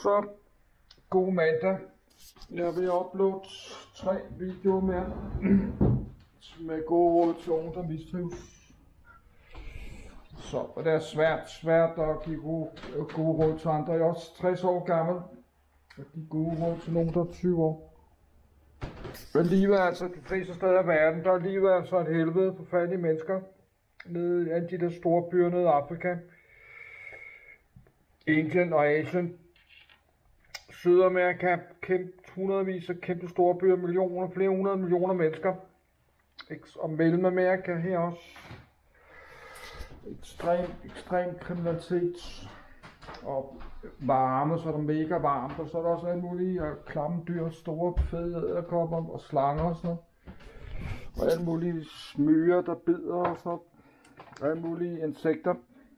Så god mandag. Jeg vil uploade 3 videoer mere med gode råd til unge, der mistrives. Så det er svært at give gode råd til andre. Jeg er også 60 år gammel og give gode råd til nogen, der er 20 år. Men livet er altså de fleste steder i verden, der er livet altså et helvede for fattige mennesker. Nede i alle de der store byer nede i Afrika, Indien og Asien. Sydamerika, hundredvis af kæmpe store byer, millioner, flere hundrede millioner mennesker. Og Mellemamerika her også. Ekstrem kriminalitet. Og varme, så er der mega varmt. Og så er der også alle mulige klamme dyr, store fede edderkopper og slanger og sådan noget. Og alle mulige smyger, der bider og sådan noget. Og alle mulige insekter.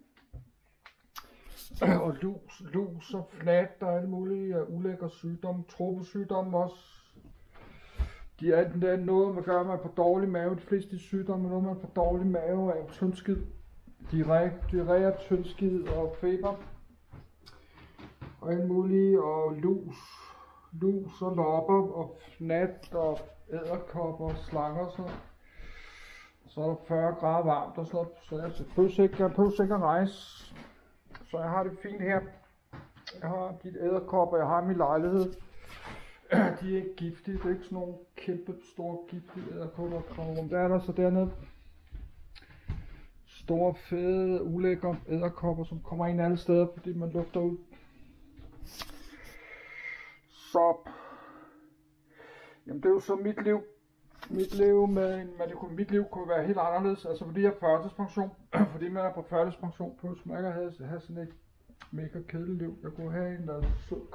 Og lus og fnat og alle mulige ulækre sygdomme, tropesygdomme også. De er noget, man gør, man får dårlig mave. De fleste sygdomme er noget, man får dårlig mave af tyndskid. Diarré, tyndskid og feber. Og alle mulige, og lus og lopper og fnat og edderkopper og slanger og sådan. Så er der 40 grader varmt og sådan noget. Så jeg behøver ikke at rejse. Så jeg har det fint her. Jeg har de edderkopper, jeg har i min lejlighed. De er ikke giftige, det er ikke sådan nogle kæmpe store giftige edderkopper. Der er der så dernede store, fede, ulækre edderkopper, som kommer ind alle steder, fordi man lufter ud. Så jamen det er jo så mit liv. Mit liv kunne være helt anderledes, altså fordi jeg er førtidspension. Fordi man er på førtidspension, plus man kan have sådan et mega kedeligt liv. Jeg kunne have en sød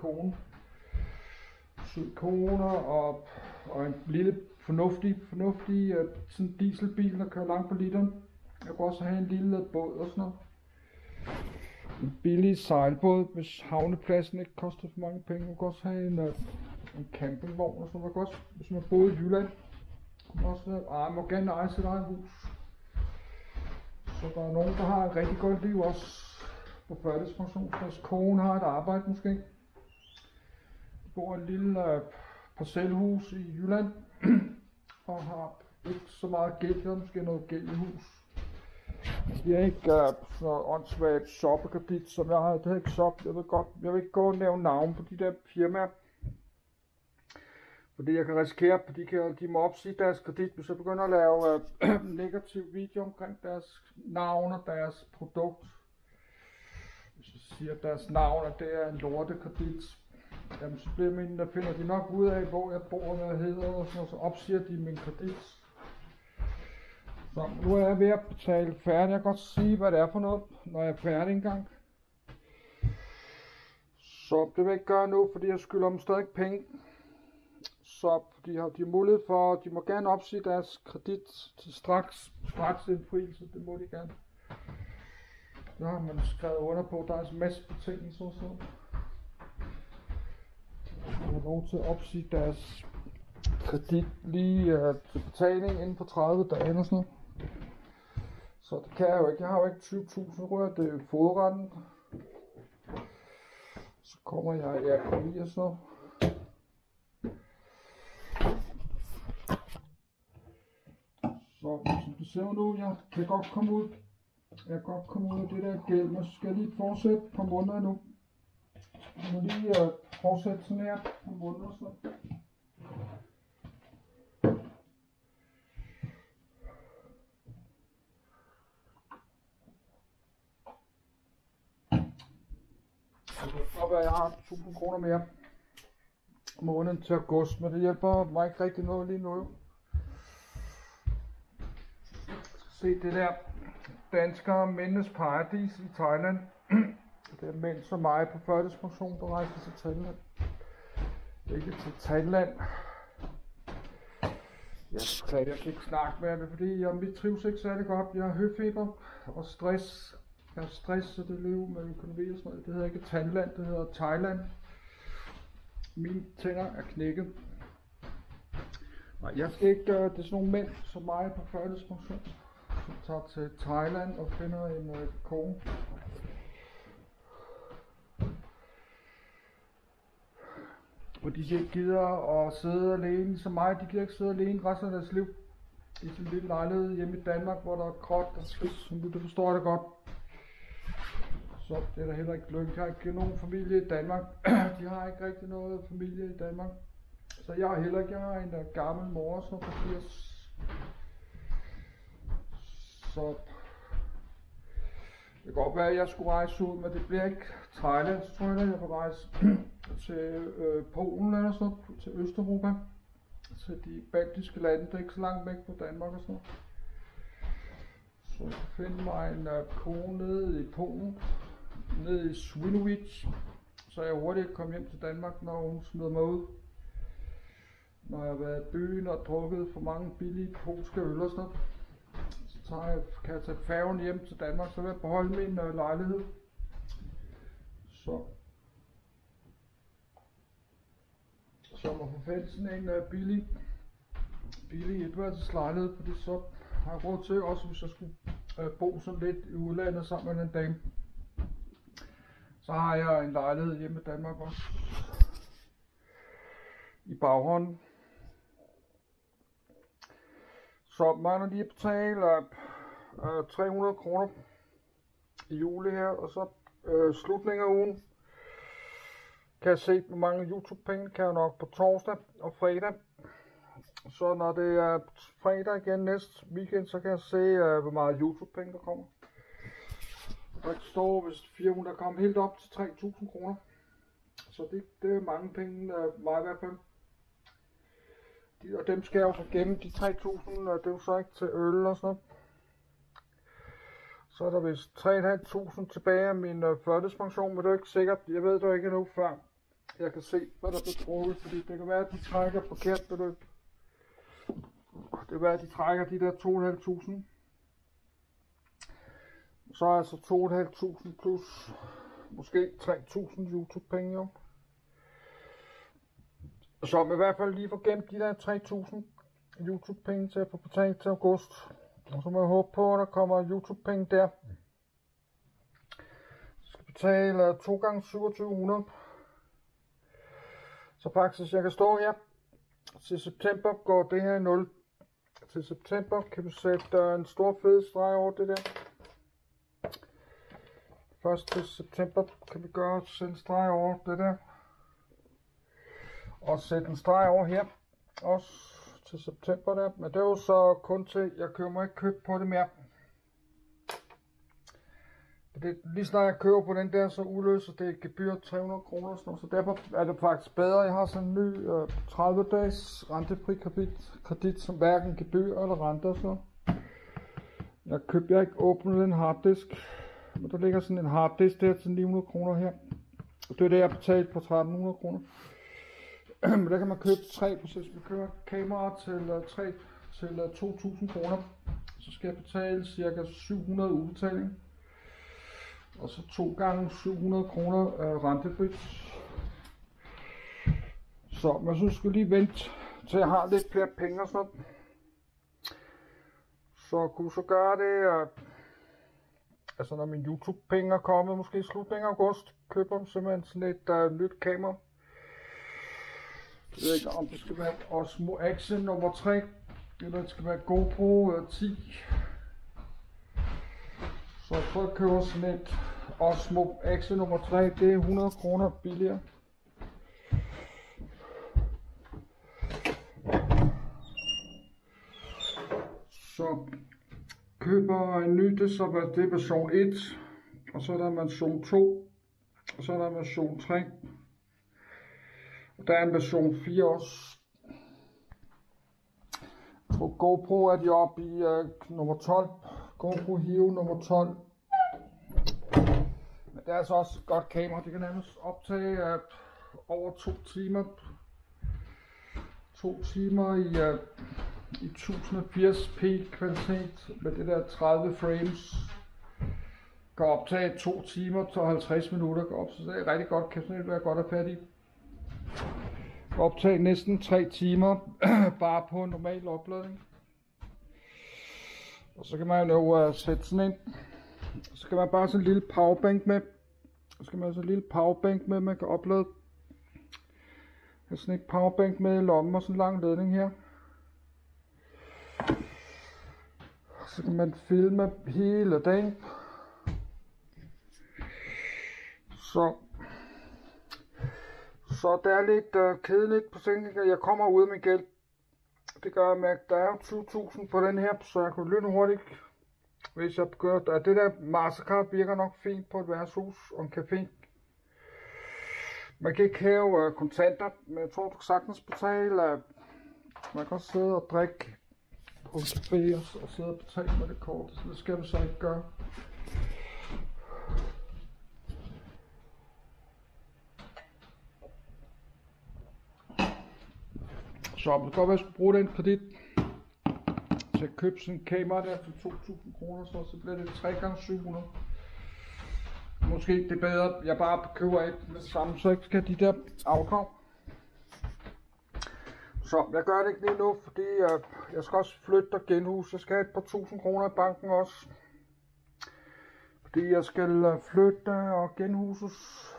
kone og en lille fornuftig sådan dieselbil, der kører langt på literen. Jeg kunne også have en lille båd og sådan noget. En billig sejlbåd, hvis havnepladsen ikke koster for mange penge. Jeg kunne også have en campingvogn og sådan noget. Også, hvis man boede i Jylland. Man må gerne eje sit eget hus. Så der er nogen, der har et rigtig godt liv også på førtidspension. Deres kone har et arbejde måske. De bor i et lille parcelhus i Jylland. Og har ikke så meget gæld. Der er måske noget gæld i hus. De er ikke sådan noget åndssvagt shoppekredit, som jeg har. Det er ikke shop. Jeg vil ikke gå og nævne navn på de der firmaer. Fordi jeg kan risikere, at de må opsige deres kredit, hvis jeg begynder at lave negativ video omkring deres navn og deres produkt. Hvis jeg siger, at deres navn og det er en lortekredit, jamen så finder de nok ud af, hvor jeg bor og hvad jeg hedder, og så opsiger de min kredit. Så nu er jeg ved at betale færdig. Jeg kan godt sige, hvad det er for noget, når jeg er færdig engang. Så det vil jeg ikke gøre nu, fordi jeg skylder dem stadig penge. Så de har mulighed for, de må gerne opsige deres kredit til straks indfrielse, det må de gerne. Der har man skrevet under på, der er en masse betingelser og sådan. De har lov til at opsige deres kredit lige til betaling inden for 30 dage eller sådan noget. Så det kan jeg jo ikke. Jeg har jo ikke 20.000 rør, det er jo fodretten. Så kommer jeg i RKI og sådan noget. Så som du ser nu, jeg kan godt komme ud. Jeg kan godt komme ud af det der gæld, men så skal jeg lige fortsætte et par måneder nu. Jeg må lige fortsætte sådan her et par måneder så. Det kan godt være, at jeg har 1.000 kroner mere om måneden til august, men det hjælper mig ikke rigtig noget lige nu. Se det der danskere mændenes paradis i Thailand. Det er mænd som mig på førtidspension, der rejser til Thailand. Ikke til Thailand. Jeg kan ikke snakke med det, fordi jeg trives ikke særlig godt. Jeg har høfeber og stress. Jeg har stress, så det lever med økonomi og sådan noget. Det hedder ikke Thailand, det hedder Thailand. Mine tænder er knækket. Nej, jeg skal ikke gøre det. Er sådan nogle mænd som mig på førtidspension, som tager til Thailand og finder en kone. hvor de ikke gider at sidde alene som mig. De gider ikke sidde alene resten af deres liv i sådan en lille lejlighed hjemme i Danmark, hvor der er gråt og skidt, som du forstår det godt. Så det er der heller ikke lykke. Jeg har ikke nogen familie i Danmark. De har ikke rigtig noget familie i Danmark. Så jeg har heller ikke. Jeg har en gammel mor, som er på 80. Så det kan godt være, at jeg skulle rejse ud, men det bliver ikke Thailand, så tror jeg, at jeg vil rejse til Polen eller sådan noget, til Østeuropa. Til de baltiske lande, det er ikke så langt væk fra Danmark og sådan noget. Så jeg finder mig en kone nede i Polen, nede i Swinoujscie, så jeg hurtigt kan komme hjem til Danmark, når hun smider mig ud. Når jeg har været i byen og drukket for mange billige polske øl og sådan noget. Så kan jeg tage færgen hjem til Danmark, så vil jeg beholde min lejlighed. Så må få fandt sådan en billig etværelseslejlighed, fordi så har jeg råd til, også hvis jeg skulle bo sådan lidt i udlandet sammen med en dame. Så har jeg en lejlighed hjemme i Danmark også. I baghånden. Så mangler lige at betale 300 kroner i juli her, og så slutningen af ugen kan jeg se, hvor mange YouTube-penge kan jeg nok på torsdag og fredag. Så når det er fredag igen næste weekend, så kan jeg se, hvor meget YouTube-penge der kommer. Der står, hvis 400 kommer helt op til 3.000 kroner. Så det er mange penge, mig i hvert fald. Og dem skal jeg jo så gemme, de 3.000, og det er jo så ikke til øl og sådan noget. Så er der vist 3.500 tilbage af min førtidspension, men det er jo ikke sikkert. Jeg ved det jo ikke endnu, før jeg kan se, hvad der bliver trukket, fordi det kan være, at de trækker forkert beløb. Det kan være, at de trækker de der 2.500. Så er altså 2.500 plus måske 3.000 YouTube-penge jo. Så i hvert fald lige få gemt de der 3.000 YouTube-penge til at få betalt til august. Og så må jeg håbe på, at der kommer YouTube-penge der. Jeg skal betale 2 gange 2700. Så faktisk, jeg kan stå her. Til september går det her i 0. Til september kan vi sætte en stor fed streg over det der. Først til september kan vi sætte en streg over det der. Og sætte en streg over her. Også til september der. Men det er jo så kun til, jeg køber ikke køb på det mere. Lige snart jeg køber på den der, så udløser det gebyr 300 kroner. Så derfor er det faktisk bedre. Jeg har sådan en ny 30-dages rentefri kredit, som hverken gebyr eller rente og sådan noget. Jeg har ikke åbnet en harddisk. Men der ligger sådan en harddisk der til 900 kroner her. Og det er det, jeg har betalt på 1.300 kroner. Men der kan man købe 3, hvis vi køber kamera til 2.000 kroner. Så skal jeg betale ca. 700 udbetaling. Og så 2 gange 700 kroner rentefrit. Så man synes, jeg skal lige vente til jeg har lidt flere penge og sådan. Så kunne så gøre det, altså når min YouTube-penge er kommet, måske i slutningen af august, køber jeg simpelthen sådan et nyt kamera. Jeg ved ikke om det skal være Osmo Action nummer 3, eller det skal være GoPro 10. Så jeg prøver at købe sådan et Osmo Action nummer 3, det er 100 kroner billigere. Så køber en ny, det er version 1, og så er der version 2, og så er der version 3. Og der er en version 4 også. Jeg tror GoPro er de oppe i nummer 12. GoPro Hero nummer 12. Men det er altså også et godt kamera. Det kan nærmest optage over 2 timer. 2 timer i 1080p kvalitet med det der 30 frames. Kan optage 2 timer til 50 minutter. Så det er rigtig godt. Kan sådan et være godt at fat i. Kan optage næsten 3 timer bare på en normal opladning. Og så kan man jo sætte sådan en. Så kan man bare sådan en lille powerbank med. Så skal man have sådan en lille powerbank med, man kan oplade. har sådan et powerbank med i lommen og sådan en lang ledning her. Så kan man filme hele dagen. Så det er lidt kedeligt på tænkningen, at jeg kommer ud af min gæld. Det gør med, at der er 20.000 på den her, så jeg kan løbe hurtigt. Hvis jeg begynder, at det der Mastercard virker nok fint på et værtshus og en café. Man kan ikke hæve kontanter, men jeg tror, du kan sagtens betale. Man kan også sidde og drikke på en café og sidde og betale med det kort, så det skal vi så ikke gøre. Så det kan godt være, at jeg skulle bruge den kredit til at købe sådan en kamera der for 2.000 kroner, så bliver det 3x700. Måske det er bedre, at jeg bare køber et med det samme, så ikke skal de der afdrag. Så jeg gør det ikke lige nu, fordi jeg skal også flytte og genhuse. Jeg skal have et par 1000 kroner i banken også. Fordi jeg skal flytte og genhuses.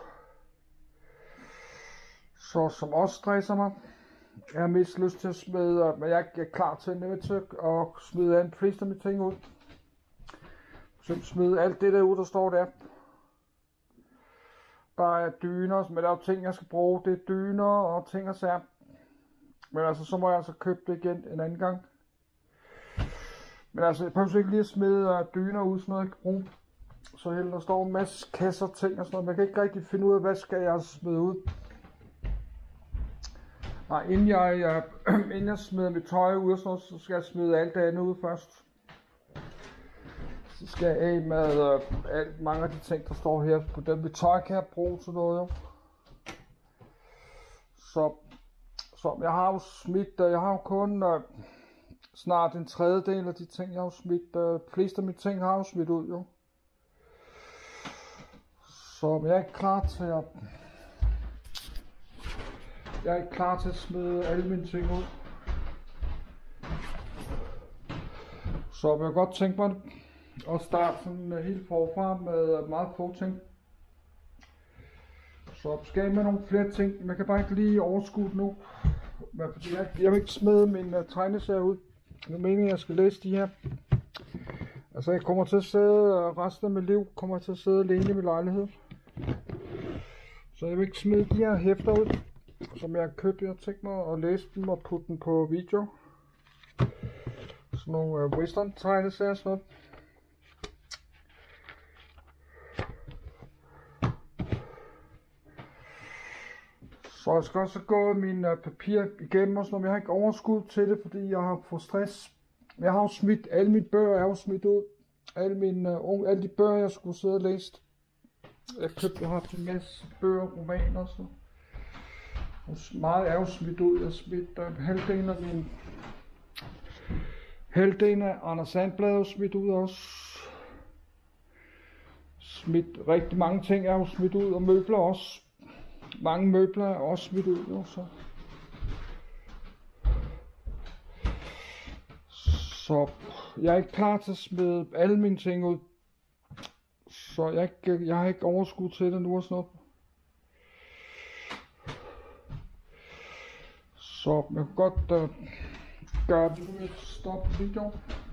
Så som også stresser mig. Jeg har mest lyst til at smide, men jeg er klar til at smide de fleste af mine ting ud. Så smide alt det der ud, der står der. Der er dyner, men der er jo ting, jeg skal bruge. Det er dyner og ting og sager. Men altså, så må jeg altså købe det igen en anden gang. Men altså, jeg prøver ikke lige at smide dyner ud, sådan noget jeg kan bruge. Så hele der står en masse kasser ting og sådan noget. Man kan ikke rigtig finde ud af, hvad skal jeg smide ud. Nej, inden jeg smider mit tøj ud og sådan noget, så skal jeg smide alt det andet ud først. Så skal jeg af med mange af de ting, der står her. På den mit tøj kan jeg bruge til noget jo. Så jeg har jo smidt, jeg har jo kun snart en tredjedel af de ting, jeg har smidt. De fleste af mine ting har jeg jo smidt ud jo. Så jeg er ikke klar til at... Jeg er ikke klar til at smide alle mine ting ud. Så jeg godt tænke mig at starte sådan helt forfra med meget få ting. Så skal jeg med nogle flere ting. Man kan bare ikke lige overskue nu. Fordi jeg vil ikke smide min tegneserie ud. Nu mener jeg skal læse de her. Altså jeg kommer til at sidde resten af mit liv. Kommer til at sidde alene i min lejlighed. Så jeg vil ikke smide de her hæfter ud, som jeg har købt. Jeg har tænkt mig at læse dem og putte dem på video. Sådan nogle western tegneserier sådan noget. Så jeg skal også gå min papir igennem og sådan noget. Jeg har ikke overskud til det, fordi jeg har fået stress. Jeg har jo smidt alle mine bøger, jeg har jo smidt ud. Alle de bøger, jeg skulle sidde og læse. Jeg har haft en masse bøger, romaner og sådan. Og meget er jo smidt ud. Jeg har smidt halvdelen af Anders Sandblad smidt ud også. Smidt rigtig mange ting er jo smidt ud, og møbler også. Mange møbler er også smidt ud jo, så jeg er ikke klar til at smide alle mine ting ud. Så jeg har ikke overskud til det nu og sådan noget. Så jeg kan godt gøre det. Nu vil jeg stoppe videoen.